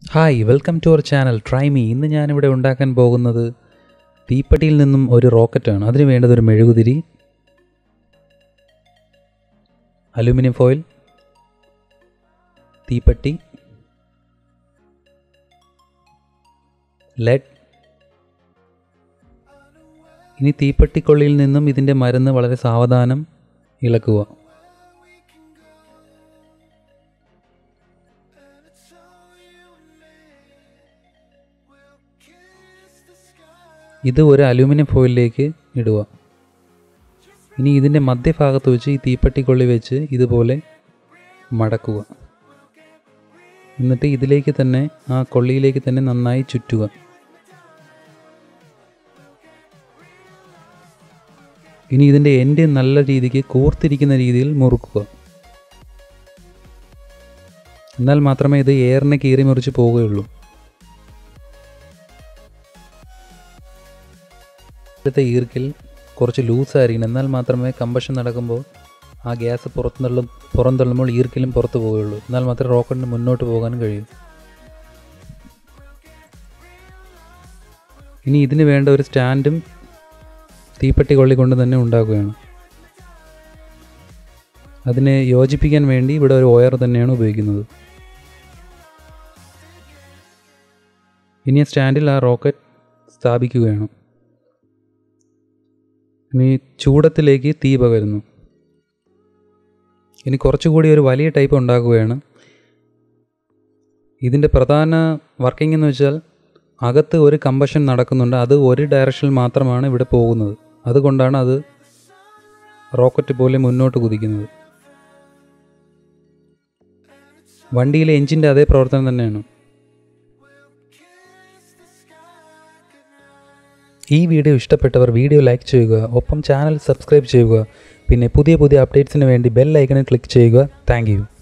Hi welcome to our channel try me. ഇന്ന് ഞാനിവിടെ ഉണ്ടാക്കാൻ പോകുന്നത് തീപ്പെട്ടിയിൽ നിന്നും ഒരു റോക്കറ്റാണ്. അതിന് വേണ്ടത് ഒരു മെഴുകുതിരി, അലുമിനിയം ഫോയിൽ, തീപ്പെട്ടി, ലെഡ്. ഇനി തീപ്പെട്ടിക്കൊള്ളിയിൽ നിന്നും ഇതിൻ്റെ മരുന്ന് വളരെ സാവധാനം ഇളക്കുക. ഇത് ഒരു അലൂമിനിയം ഫോയിലിലേക്ക് ഇടുക. ഇനി ഇതിൻ്റെ മധ്യഭാഗത്ത് വെച്ച് ഈ തീപ്പെട്ടിക്കൊള്ളി വെച്ച് ഇതുപോലെ മടക്കുക. എന്നിട്ട് ഇതിലേക്ക് തന്നെ ആ കൊള്ളിയിലേക്ക് തന്നെ നന്നായി ചുറ്റുക. ഇനി ഇതിൻ്റെ എൻഡ് നല്ല രീതിക്ക് കൂർത്തിരിക്കുന്ന രീതിയിൽ മുറുക്കുക. എന്നാൽ മാത്രമേ ഇത് എയറിനെ കീറി മുറിച്ച് പോവുകയുള്ളൂ. ഇവിടുത്തെ ഈർക്കിൽ കുറച്ച് ലൂസായിരിക്കണം, എന്നാൽ മാത്രമേ കമ്പഷൻ നടക്കുമ്പോൾ ആ ഗ്യാസ് പുറന്തള്ളുമ്പോൾ ഈർക്കിലും പുറത്ത് പോവുകയുള്ളൂ. എന്നാൽ മാത്രമേ റോക്കറ്റിന് മുന്നോട്ട് പോകാൻ കഴിയൂ. ഇനി ഇതിന് വേണ്ട ഒരു സ്റ്റാൻഡും തീപ്പെട്ടി കൊള്ളി കൊണ്ട് തന്നെ ഉണ്ടാക്കുകയാണ്. അതിനെ യോജിപ്പിക്കാൻ വേണ്ടി ഇവിടെ ഒരു വയർ തന്നെയാണ് ഉപയോഗിക്കുന്നത്. ഇനി സ്റ്റാൻഡിൽ ആ റോക്കറ്റ് സ്ഥാപിക്കുകയാണ്. ഇനി ചൂടത്തിലേക്ക് തീ പകരുന്നു. ഇനി കുറച്ചുകൂടി ഒരു വലിയ ടൈപ്പ് ഉണ്ടാക്കുകയാണ്. ഇതിൻ്റെ പ്രധാന വർക്കിംഗ് എന്ന് വെച്ചാൽ അകത്ത് ഒരു കമ്പഷൻ നടക്കുന്നുണ്ട്. അത് ഒരു ഡയറക്ഷനിൽ മാത്രമാണ് ഇവിടെ പോകുന്നത്. അതുകൊണ്ടാണ് അത് റോക്കറ്റ് പോലെ മുന്നോട്ട് കുതിക്കുന്നത്. വണ്ടിയിലെ എഞ്ചിൻ്റെ അതേ പ്രവർത്തനം തന്നെയാണ്. ഈ വീഡിയോ ഇഷ്ടപ്പെട്ടവർ വീഡിയോ ലൈക്ക് ചെയ്യുക, ഒപ്പം ചാനൽ സബ്സ്ക്രൈബ് ചെയ്യുക. പിന്നെ പുതിയ അപ്ഡേറ്റ്സിന് വേണ്ടി ബെൽ ഐക്കണിൽ ക്ലിക്ക് ചെയ്യുക. Thank U.